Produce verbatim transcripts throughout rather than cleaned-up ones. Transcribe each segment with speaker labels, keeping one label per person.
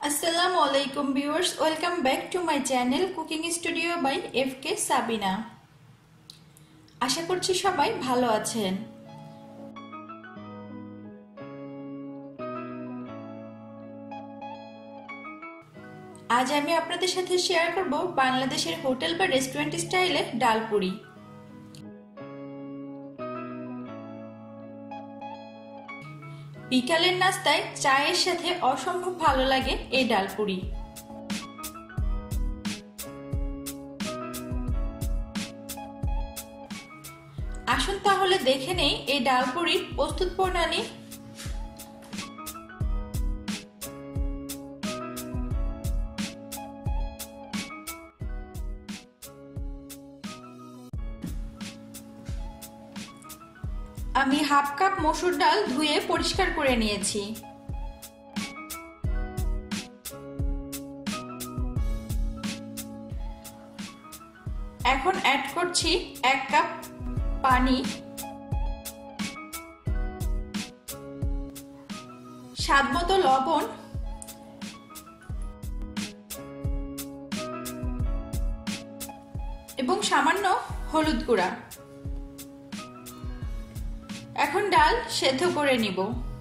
Speaker 1: Assalamu alaikum viewers, welcome back to my channel Cooking Studio by F K Sabina. আশা করছি সবাই ভালো আছেন। আজ আমি আপনাদের সাথে শেয়ার করব বাংলাদেশের হোটেল বা রেস্টুরেন্ট স্টাইলে ডাল পুরি। বিকালের নাস্তায় চায়ের সাথে অসম্ভব ভালো লাগে এই ডাল পুরি। আসুন তাহলে দেখে নেই এই ডাল পুরির প্রস্তুত প্রণালী। আমি হাফ কাপ মসুর ডাল ধুয়ে পরিষ্কার করে নিয়েছি। এখন অ্যাড করছি এক কাপ পানি, স্বাদমতো লবণ এবং সামান্য হলুদ গুঁড়া। এখন ডাল সেদ্ধ করে নিব।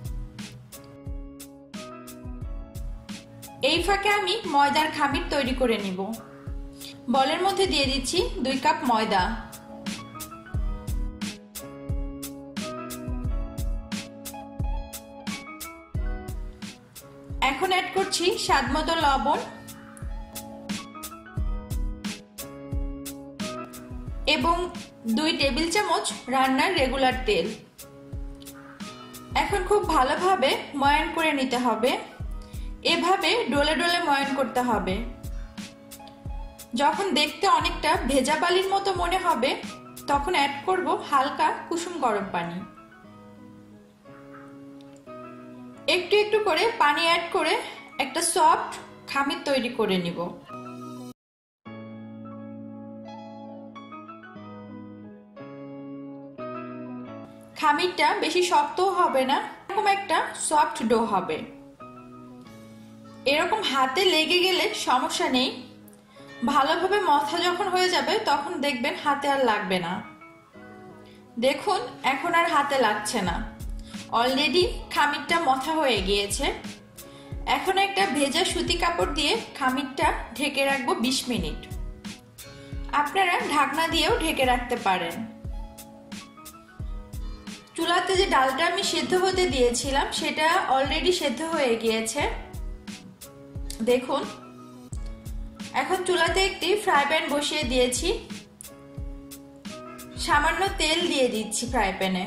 Speaker 1: এই ফাঁকে আমি ময়দার খামির তৈরি করে নিব। বলের মধ্যে দিয়ে দিচ্ছি দুই কাপ ময়দা। এখন অ্যাড করছি স্বাদমতো লবণ এবং দুই টেবিল চামচ রান্নার রেগুলার তেল। এখন খুব ভালোভাবে ময়ান করে নিতে হবে। এভাবে ডলে ডলে ময়ান করতে হবে। যখন দেখতে অনেকটা ভেজা বালির মতো মনে হবে তখন অ্যাড করব হালকা কুসুম গরম পানি। একটু একটু করে পানি অ্যাড করে একটা সফট খামির তৈরি করে নিব। খামিরটা বেশি শক্তও হবে না, এরকম একটা সফট ডো হবে। এরকম হাতে লেগে গেলে সমস্যা নেই, ভালোভাবে মথা যখন হয়ে যাবে তখন দেখবেন হাতে আর লাগবে না। দেখুন এখন আর হাতে লাগছে না, অলরেডি খামিরটা মথা হয়ে গিয়েছে। এখন একটা ভেজা সুতি কাপড় দিয়ে খামিরটা ঢেকে রাখবো বিশ মিনিট। আপনারা ঢাকনা দিয়েও ঢেকে রাখতে পারেন। চুলাতে যে ডালটা আমি সেদ্ধ হতে দিয়েছিলাম সেটা অলরেডি সেদ্ধ হয়ে গিয়েছে। দেখুন এখন চুলাতে একটি ফ্রাই প্যান বসিয়ে দিয়েছি। সামান্য তেল দিয়ে দিচ্ছি ফ্রাই প্যানে।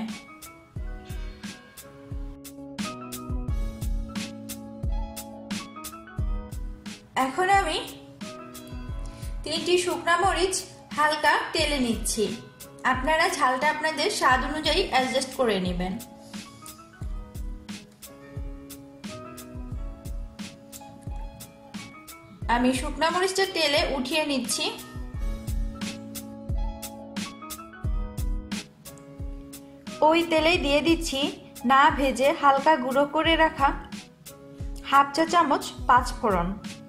Speaker 1: এখন আমি তিনটি শুকনা মরিচ হালকা তেলে নিচ্ছি। আপনারা ঝালটা আপনাদের স্বাদ অনুযায়ী অ্যাডজাস্ট করে নেবেন। আমি শুকনা মরিচটা তেলে উঠিয়ে নিচ্ছি। ওই তেলেই দিয়ে দিচ্ছি না ভেজে হালকা গুঁড়ো করে রাখা হাফ চা চামচ পাঁচ ফোড়ন।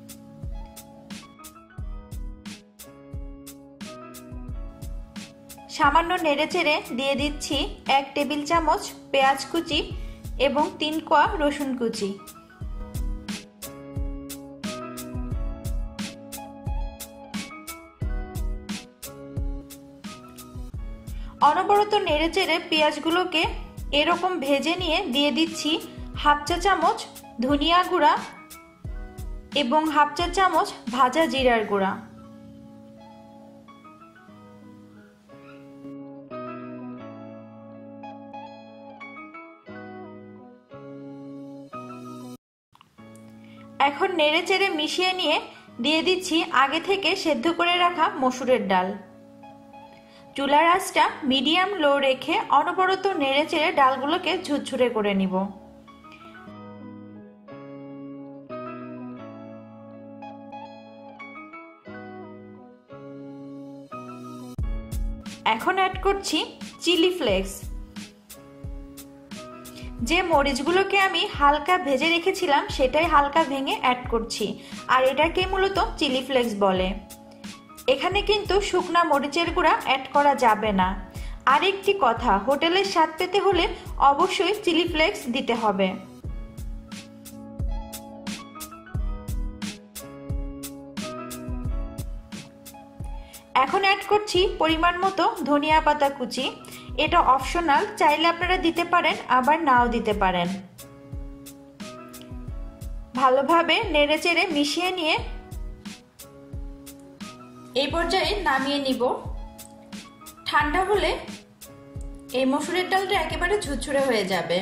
Speaker 1: সামান্য নেড়েচেড়ে দিয়ে দিচ্ছি এক টেবিল চামচ পেঁয়াজ কুচি এবং তিন কোয়া রসুন কুচি। অনবরত নেড়েচেড়ে পেঁয়াজগুলোকে এরকম ভেজে নিয়ে দিয়ে দিচ্ছি হাফ চা চামচ ধনিয়া গুঁড়া এবং হাফ চা চামচ ভাজা জিরার গুঁড়া। এখন নেড়েচেড়ে মিশিয়ে নিয়ে দিয়ে দিচ্ছি আগে থেকে সেদ্ধ করে রাখা মসুরের ডাল। চুলার আঁচটা মিডিয়াম লো রেখে অনবরত নেড়েচেড়ে ডালগুলোকে ঝুরঝুরে করে নিব। এখন অ্যাড করছি চিলি ফ্লেক্স। যে মরিচগুলোকে আমি হালকা ভেজে রেখেছিলাম সেটাই হালকা ভেঙে অ্যাড করছি, আর এটাকে মূলত চিলি ফ্লেক্স বলে। এখানে কিন্তু শুকনা মরিচের গুঁড়া অ্যাড করা যাবে না। আর একটি কথা, হোটেলের স্বাদ পেতে হলে অবশ্যই চিলি ফ্লেক্স দিতে হবে। এখন অ্যাড করছি পরিমাণ মতো ধনিয়া পাতা কুচি। এটা অপশনাল, চাইলে আপনারা দিতে পারেন আবার নাও দিতে পারেন। ভালোভাবে নেড়েচেড়ে মিশিয়ে নিয়ে এই পর্যায়ে নামিয়ে নিব। ঠান্ডা হলে এই মসুরের ডালটা একেবারে ঝুরঝুরে হয়ে যাবে।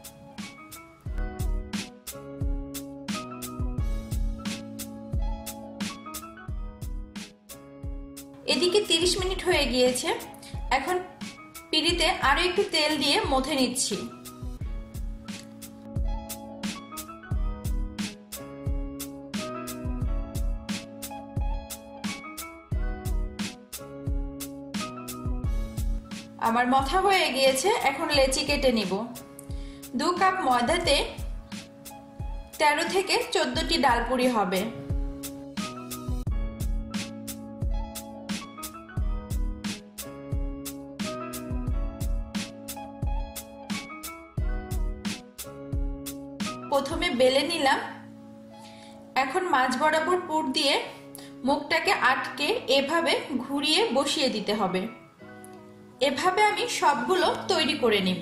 Speaker 1: এদিকে তিরিশ মিনিট হয়ে গিয়েছে। এখন পিঁড়িতে আরো একটু তেল দিয়ে মথে নিচ্ছি। আমার মথা হয়ে গিয়েছে, এখন লেচি কেটে নিব। দু কাপ ময়দাতে তেরো থেকে চোদ্দটি ডালপুরি হবে। প্রথমে বেলে নিলাম। এখন মাঝ বরাবর পুর দিয়ে মুখটাকে আটকে এভাবে ঘুরিয়ে বসিয়ে দিতে হবে। এভাবে আমি সবগুলো তৈরি করে নিব।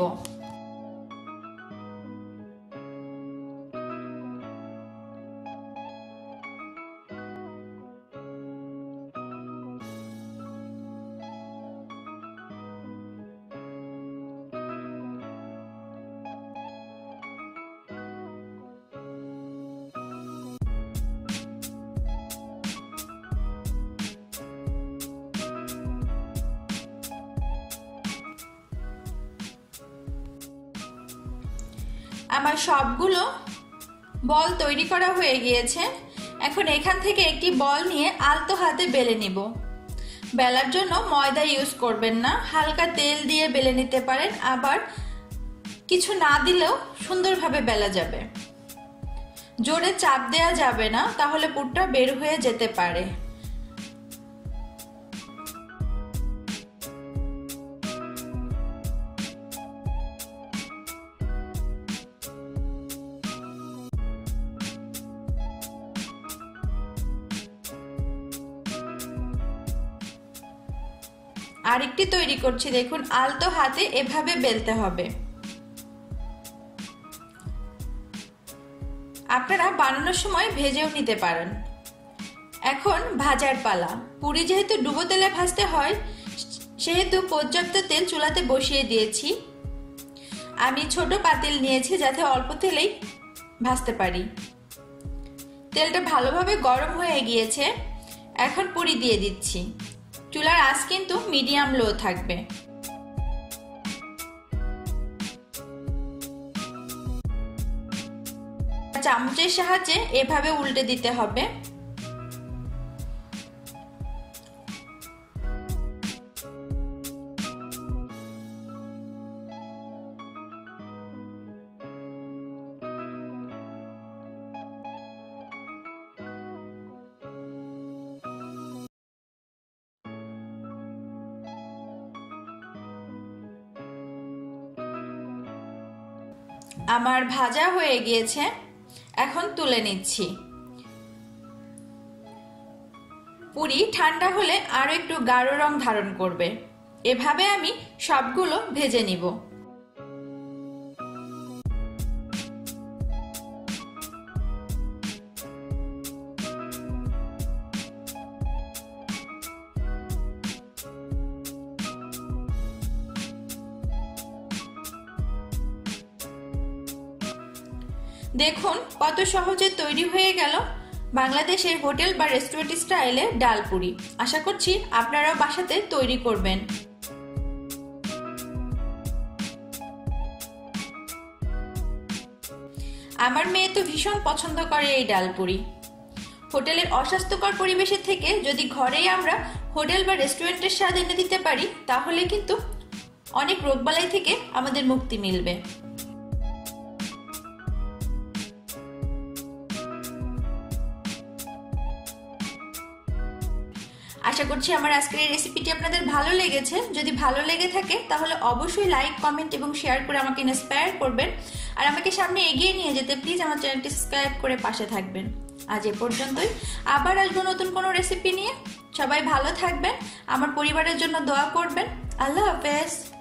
Speaker 1: আমার সবগুলো বল তৈরি করা হয়ে গিয়েছে। এখন এখান থেকে একটি বল নিয়ে আলতো হাতে বেলে নিব। বেলার জন্য ময়দা ইউজ করবেন না, হালকা তেল দিয়ে বেলে নিতে পারেন, আবার কিছু না দিলেও সুন্দরভাবে বেলা যাবে। জোরে চাপ দেওয়া যাবে না, তাহলে পুরটা বের হয়ে যেতে পারে। আরেকটি তৈরি করছি, দেখুন আলতো হাতে এভাবে বেলতে হবে। আপনারা বানানোর সময় ভেজেও নিতে পারেন। এখন ভাজার পালা। পুরি যেহেতু ডুবো তেলে ভাজতে হয়, সেহেতু পর্যাপ্ত তেল চুলাতে বসিয়ে দিয়েছি। আমি ছোট পাতিল নিয়েছি যাতে অল্প তেলেই ভাজতে পারি। তেলটা ভালোভাবে গরম হয়ে গিয়েছে। এখন পুরি দিয়ে দিচ্ছি। চুলার আঁচ কিন্তু মিডিয়াম লো থাকবে। চামচের সাহায্যে এভাবে উল্টে দিতে হবে। আমার ভাজা হয়ে গিয়েছে, এখন তুলে নিচ্ছি। পুরি ঠান্ডা হলে আরো একটু গাঢ় রং ধারণ করবে। এভাবে আমি সবগুলো ভেজে নিব। দেখুন কত সহজে তৈরি হয়ে গেল বাংলাদেশের হোটেল বা রেস্টুরেন্ট স্টাইলে ডাল পুরি। আশা করছি আপনারাও বাসাতে তৈরি করবেন। আমার মেয়ে তো ভীষণ পছন্দ করে এই ডাল পুরি। হোটেলের অস্বাস্থ্যকর পরিবেশের থেকে যদি ঘরেই আমরা হোটেল বা রেস্টুরেন্টের স্বাদ এনে দিতে পারি, তাহলে কিন্তু অনেক রোগবালাই থেকে আমাদের মুক্তি মিলবে। আশা করছি আমার আজকের এই রেসিপিটি আপনাদের ভালো লেগেছে। যদি ভালো লেগে থাকে তাহলে অবশ্যই লাইক, কমেন্ট এবং শেয়ার করে আমাকে ইন্সপায়ার করবেন। আর আমাকে সামনে এগিয়ে নিয়ে যেতে প্লিজ আমার চ্যানেলটি সাবস্ক্রাইব করে পাশে থাকবেন। আজ এ পর্যন্তই, আবার আসবো নতুন কোনো রেসিপি নিয়ে। সবাই ভালো থাকবেন, আমার পরিবারের জন্য দোয়া করবেন। আল্লাহ হাফেজ।